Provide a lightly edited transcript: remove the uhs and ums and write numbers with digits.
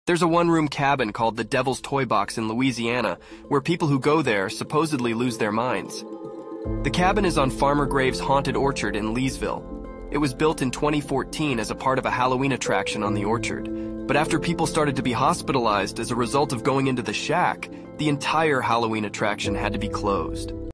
There's a one-room cabin called the Devil's Toy Box in Louisiana, where people who go there supposedly lose their minds. The cabin is on Farmer Graves' Haunted Orchard in Leesville. It was built in 2014 as a part of a Halloween attraction on the orchard. But after people started to be hospitalized as a result of going into the shack, the entire Halloween attraction had to be closed.